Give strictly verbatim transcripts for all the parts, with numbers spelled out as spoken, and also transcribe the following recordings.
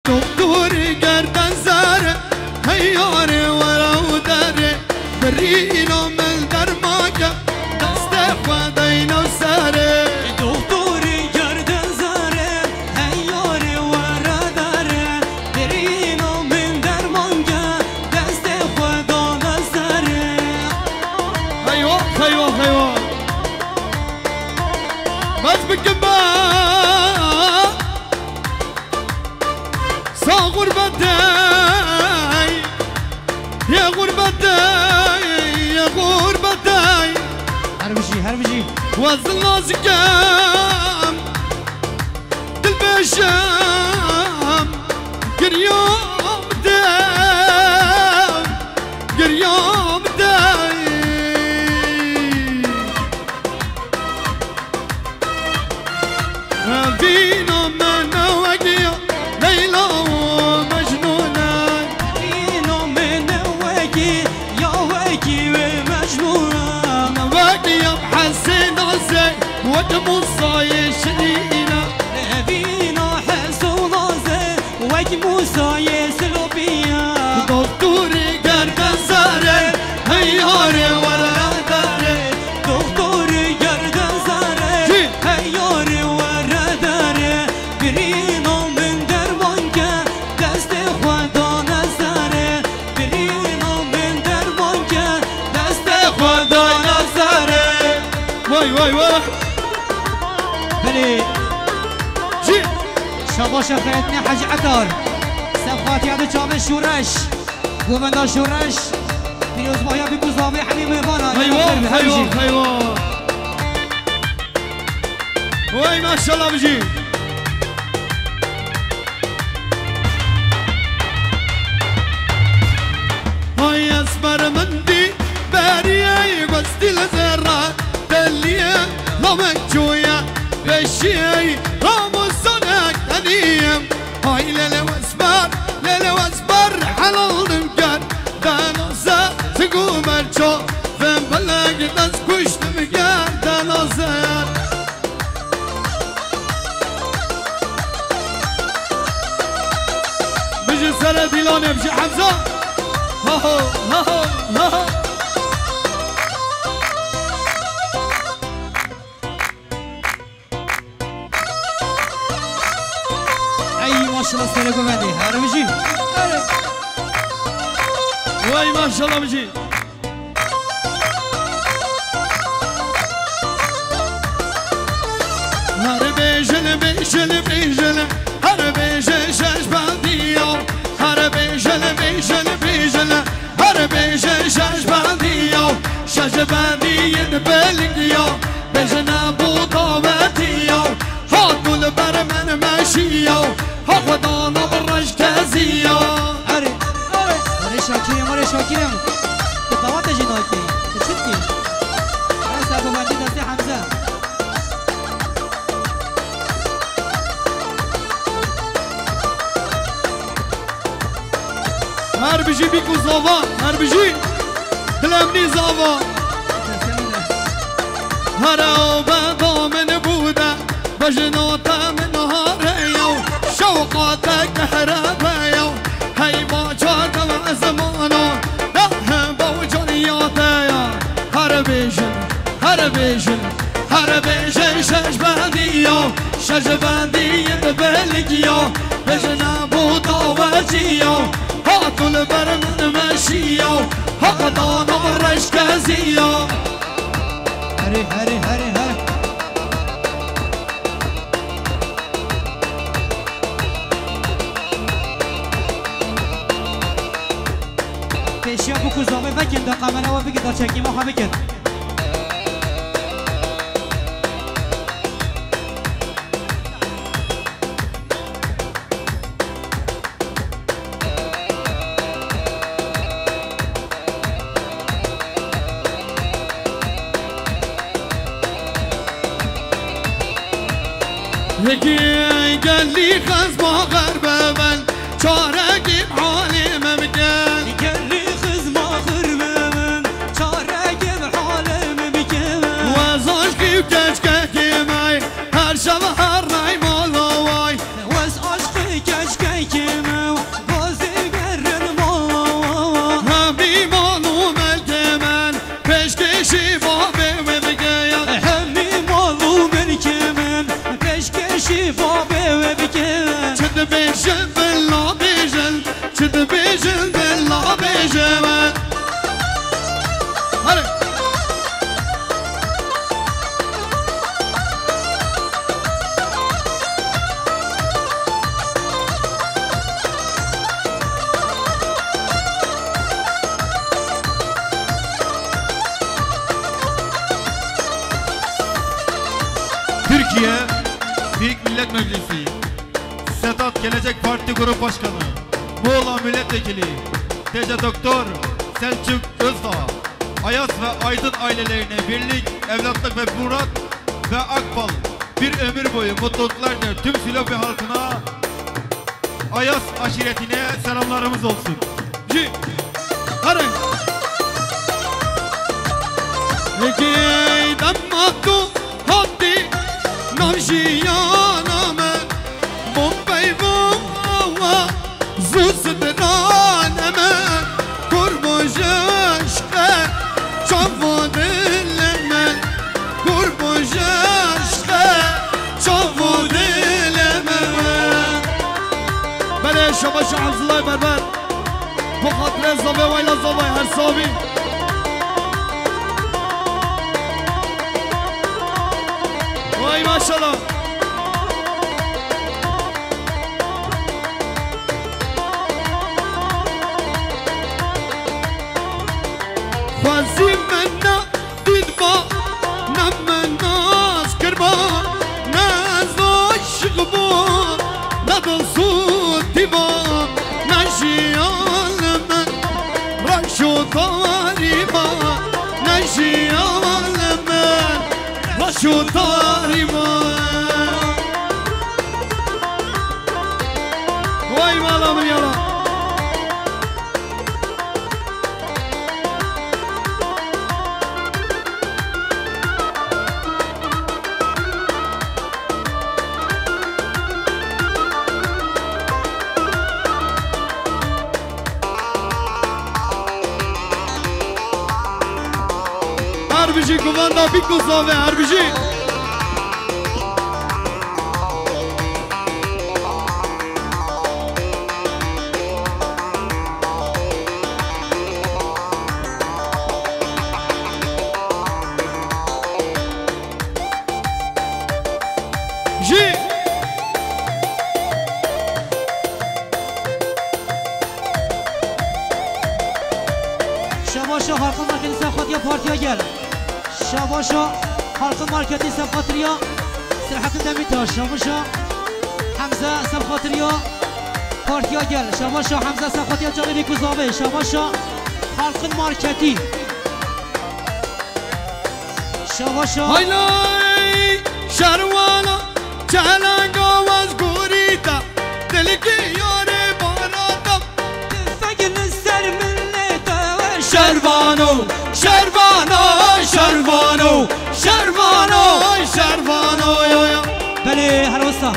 دکتوری گردن زره هیاره ورا و دره برینو مل در ماگه دست خدای نو سره دکتوری گردن زره هیاره ورا دره برینو مل در ماگه دست خدا نسره هیوا هیوا هیوا بس بکن با سا غربتي يا غربتي يا غربتي هربجي هربجي وزن نازكم دل بشام قريوم داي قريوم داي فينا من وقيا ليلى ومجنونة فينا من وقي يا وقي ومجنونة وقيا بحسن عزي ودمو صاير شرينا فينا حسن عزي وقي موسى يسلوبيا دكتوري قردن زاري هياري ورا داري دكتوري قردن زاري هياري ورا داري برينو من درمانكا دست خدا نزاره برينو من درمانكا دست خدا نزاره واي واي واي بلي جي شاباش خيرتني حاج عطار سفات يادو جامع شورش گووندا شورش پیروز مایا بگو زاوی حبیب ایوانا حیوان حیوان حیوان وای ماشاءالله بجی های اسمر مندی بریای بستی لزرا دلیه لامک جویا بشیای راموسانک دنیم های لیله و اسمر لیله و اسمر حلال دمگر دانازه سگو مرچو فهم بلگ دست کشت مگر دانازه بجی سر دیلانه بجی حمزه ها ها ها ها ای ماشاءالله سر گووندی هر بجی وای ماشاءالله بجی هر بیجل بیجل بیجل هر بیجل شش بندیو هر بیجل بیجل بیجل هر بیجل شش بندیو شش بندیو بلنگیو بیجنا بوداوتیو ها گل بر من مشیو ها خدا نبرش کزیو اره اره شاکریم اره شاکریم تطوات جناتی تشتکی اره سر گووندی دستی حمزه هر بجی بیکو زاوا هر بجی دلمنی زاوا هر آبا دامن بوده بجنات من هاریو شوقاتک نهربیو هی با چارت و زمانو ده با جانیاتیا هر بیجن هر بیجن هر بیجن شش بندیو شش بندی بلگیو بجنا بودا وجیو هاتول بر من مشیو حقدان و رشکزیو هره هره هره هره پیشیا بکو زامه بکن دا قمره و بگی دا چکی ما بکن هکی قال لي خز ما غربة من چارگیم حالیم بکن قال لي خز ما غربة من چارگیم حالیم بکن وزاش کی کشکی می هر شب هر نای مالا وای وز عشق کشکی بیجن بلا بیجن چد بیجن بلا بیجن هره Türkiye Büyük Millet Meclisi Sedat Gelecek Parti Grup Başkanı Muğla Milletvekili T C Doktor Selçuk Özdağ Ayas ve Aydın ailelerine birlik, evlatlık ve murat ve Akbal bir ömür boyu mutluluklar der tüm Silopi halkına, Ayas aşiretine selamlarımız olsun. Ji hare Eki damatu hadi Navşiyaname Bombay bomba Zuzdaname Kurbojaşke Çavudileme Kurbojaşke Çavudileme Bale şabaş Abdullah berber Bu hatire zabe vayla zabe her sabi Vay maşallah Khwazi menna didba Namma naz kirba Nazo şıgbu Nadıl sutiba Najiyalmen Raşu tariba Najiyalmen Raşu tariba Vay malamın yalan Harbici kumanda bir kuzave harbici Ji Şabaşa halkın marketi Sefkatiya partiye gel. Şabaşa halkın marketi Sefkatiya Selahattin Demirtaş. Şabaşa Hamza Sefkatiya partiye gel. Şabaşa Hamza Sefkatiya Canı Bikuzavi. Şabaşa halkın marketi. Şabaşa Haylay şarvala Çalanga vaz gurita Deliki yore baratam Tüfekini ser millete Şervano Şervano Şervano Şervano Şervano ya ya بله هلوستا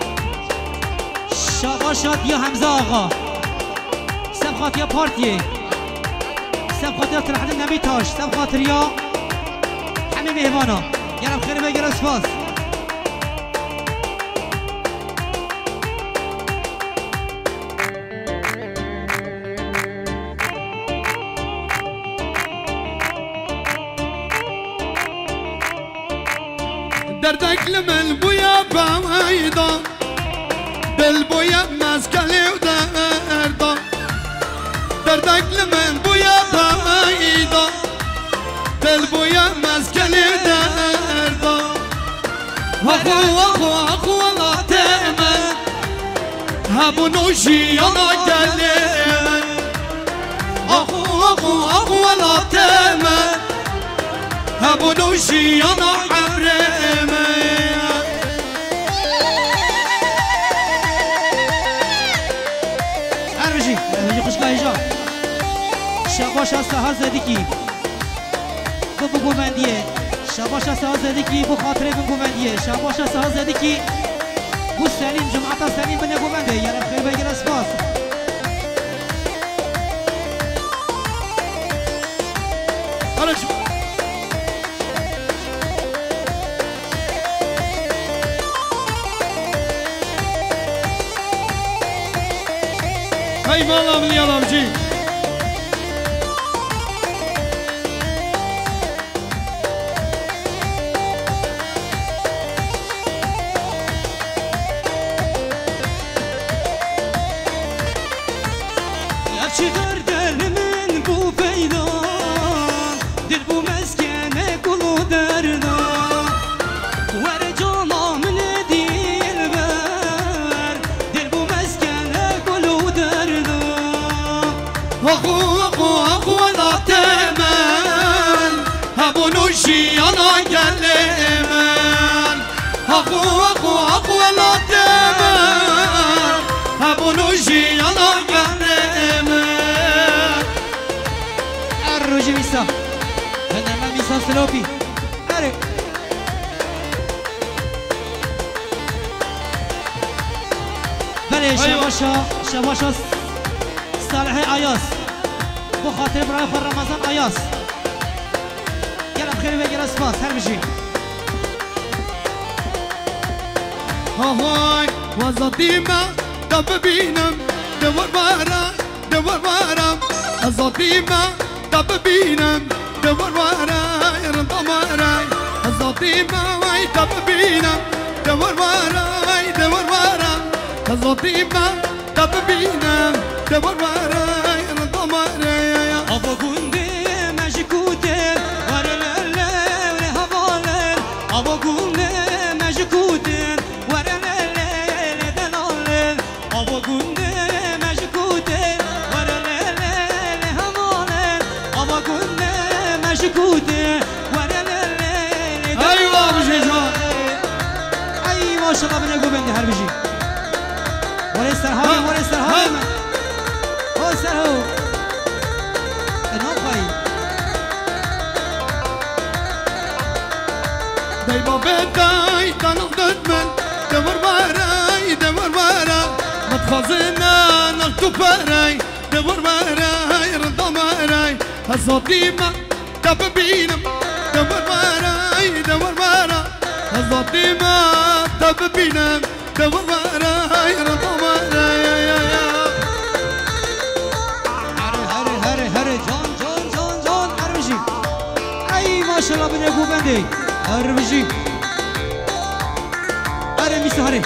شاباشات یا حمزه آقا سبخاطیا پارتیه سبخاطیا ترحل نبی تاش سبخاطریا همه مهمانا یعنی خیلی بگر اسفاس دردك لمن بويا بعيدا دل بويا مسكلي ودردا دردك لمن بويا بعيدا دل بويا مسكلي ودردا اخو اخو اخو الله تأمن هبو نوشي انا قليمن اخو اخو اخو الله تأمن هبو نوشي انا عبريمن ارجي ارجي خوش کاهیجا شاباشا سهر زدیکی بو بو گومندیه شاباشا سهر زدیکی بو خاطره بو گومندیه شاباشا سهر زدیکی بو سلیم جمعتا سلیم بنه گومنده یعنی خیلی بگر اسپاس هرش هاي والله من يلا بجي Gerçi derdelimin bu peydan Dil bu meskene kulu derdan Vere canamın dilber Dil bu meskene kulu derdan Aku aku aku la temen Ha bunu şiyana gelemen Aku aku aku la temen Ha bunu şiyana gelemen الرجي ميسا هذا ما ميسا سلوبي أري بله شباشا شباشا صالحي آياس بو خاطر برای خور رمضان آیاس گلم خیلی و گل اسپاس هر بشی هاهای وزادیما دب بینم دور بارم دور بارم وزادیما دب بینم دور بارم رندم رای وزادیما وای دب بینم دور بارم دور بارم وزادیما دب بینم دور بارم رندم رای آبا گونده مشکوته ورلله وره حواله آبا گونده مشکوته ورلله دلاله آبا گونده مشکوته ورلله حواله آبا گونده مشکوته ورلله ایوا بشی جان ای ماشاءالله بنگو بنده هر بشی ولی سرهایم ولی سرهایم ولی سرهایم دای بابا دای تنق ددمن دور بارای دور بارا متخزنا نختو بارای دور بارای رندم بارای هزاتی ما دب بینم دور بارای دور بارا هزاتی ما دب بینم دور بارای رندم بارای هره هره هره هره جان جان جان جان هر بشی ای ماشاءالله بنگو بنده هر بشی هره میسه هره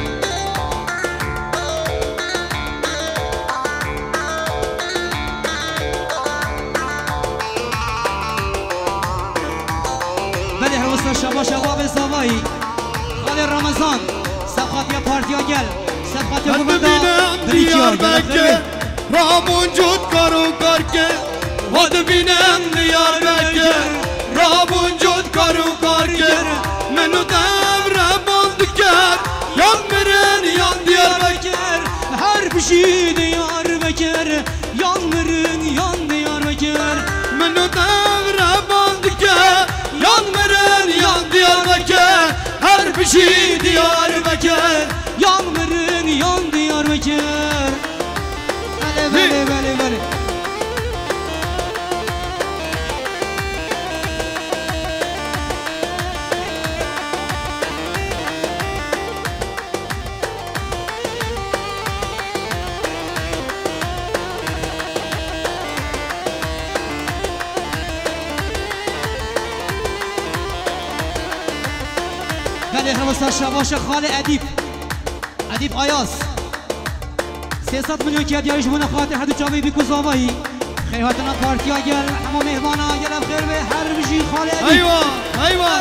بله هر وسط شبا شباب زوایی خالی رمضان صفحات یا پارتیا گل صفحات یا من گوبنده ببینم دیار بکه رامون جود کارو کار که ود ببینم دیار بکه رامون جود کارو کار که منو دور بند کرد یان مرن یان دیار بکر هر بشی دیار بکر یانمرın yan diyar bekir منو دور بند کرد یان مرن یان دیار بکر هر بشی دیار بکر yanmırın yan diyar bekir bele bele bele bele بله خلاص شباش خال ادیب ادیب آیاس سیصد میلیون که دیارش بونه خاطر حدو جاوی بیکو زاوایی خیلی هاتنا پارتیا گل همه مهمانا گل بخیر به هر بشی خال ادیب ایوا ایوا